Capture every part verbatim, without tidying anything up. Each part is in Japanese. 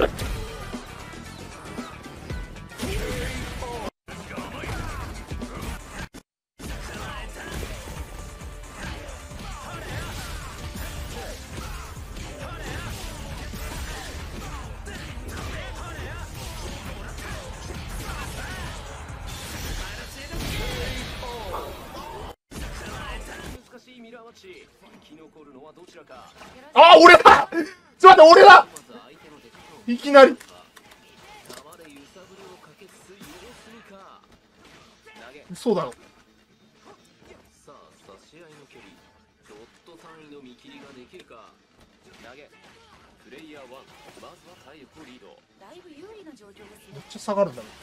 あ、俺だ。ちょっと待って、俺だ。いきなり。そうだろ。 さあ、差し合いの距離、ドット単位の見切りができるか。投げ。プレイヤーワン、まずは体力をリード。 だいぶ有利な状況ですね。 めっちゃ下がるんだね。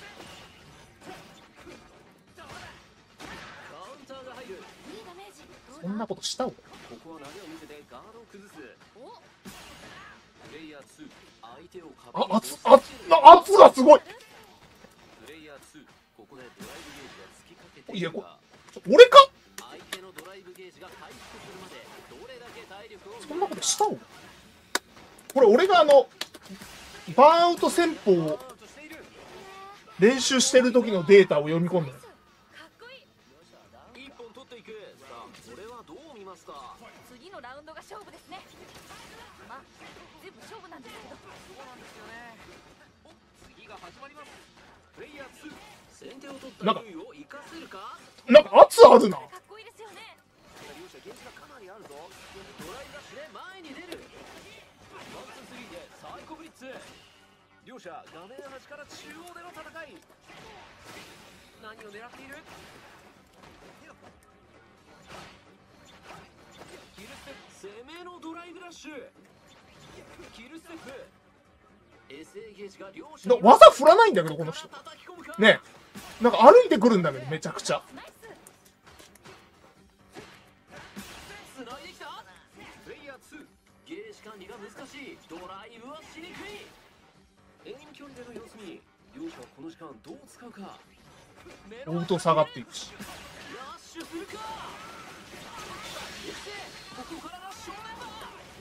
カウンターが入る。 いいダメージ。 そんなことした俺。 ここは投げを見せてガードを崩す。 お、 プレイヤーツー、相手を壁あ、 に圧、圧、圧がすごい。 プレイヤーツー、ここでドライブゲージが突きかけていや、こいるが、 俺か。 相手のドライブゲージが回復するまでどれだけ体力をそんなことした俺。これ俺があのバーンアウト戦法を練習してる時のデータを読み込んでる。 かっこいい。 一本取っていく。さあ、これはどう見ますか。 次のラウンドが勝負ですね。まあ、全部勝負なんですけど。 そうなんですよね。お、次が始まります。プレイヤーツー、先手を取ったなんか優位を生かせるか。 なんか圧あるな。 かっこいいですよね。 両者ゲージがかなりあるぞ。ドライブラッシュで前に出る。ワンツースリーでサイコブリッツ。両者画面端から中央での戦い。何を狙っている。キルステップ、攻めのドライブラッシュ。キルステップ。エスエー ゲージが両者な技振らないんだけどこの人叩き込むか。 ねえ、なんか歩いてくるんだけどめちゃくちゃ。 ナイス。 つないできた。プレイヤーツー、ゲージ管理が難しい。ドライブはしにくい。遠距離での様子見。両者はこの時間どう使うか。 追うと下がっていくし。 ラッシュするか。そしてここからが正面だ。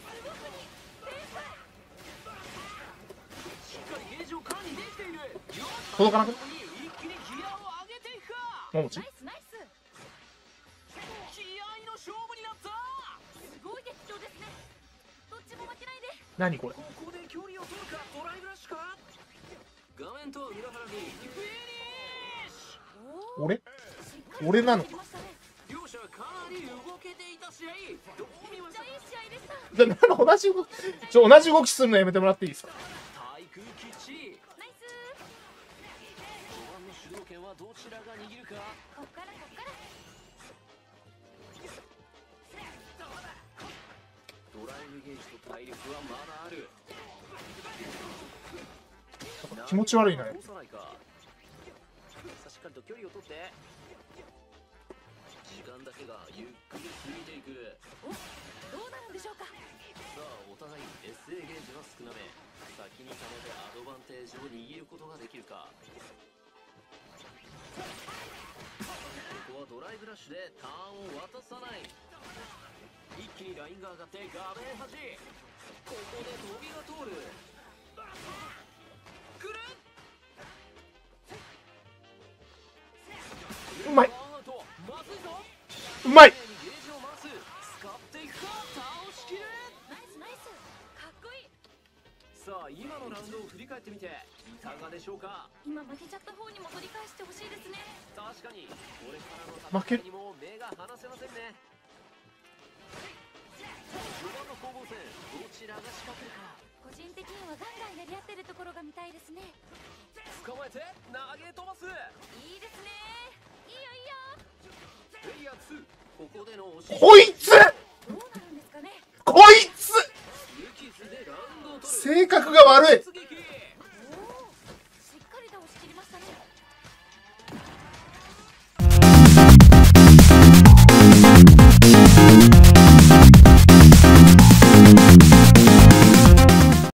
しっかりゲージを管理できている。 届かなく。 一気にギアを上げていくか。 ももちナイスナイス。 気合の勝負になった。 すごい激闘ですね。どっちも負けないで。 何これ。 ここで距離を取るか。ドライブラッシュか。画面とは裏腹にフィニッシュ。 俺俺なのか。 両者かなり動けていた試合。どう見ましたか。 いい試合でした。 じゃあ同じ動きちょ同じ動きするのやめてもらっていいですか。 対空基地。 ナイス。 序盤の主導権はどちらが握るか。 こっからこっから。 ドライブゲージと体力はまだある。 気持ち悪いな。 通さないか。さあ、しっかりと距離を取って。時間だけがゆっくり過ぎていく。 お、どうなるんでしょうか。 さあ、お互い エスエー ゲージは少なめ。先に溜めてアドバンテージを握ることができるか。ここはドライブラッシュでターンを渡さない。一気にラインが上がって画面端。ここで飛びが通る。くる。 うまい。 まずいぞ。 うまい。 ゲージを回す。使っていくか。倒しきる。 ナイスナイス。かっこいい。 さあ、今のラウンドを振り返ってみていかがでしょうか。 今負けちゃった方にも取り返してほしいですね。 確かにこれからの戦いにも目が離せませんね。序盤の攻防戦、どちらが仕掛けるか。 個人的にはガンガンやり合ってるところが見たいですね。 捕まえて投げ飛ばす。 いいですね。いいよいいよ。 プレイヤーツー、ここでの押し。 こいつどうなるんですかね。 こいつ無傷でラウンドを取る。 性格が悪い。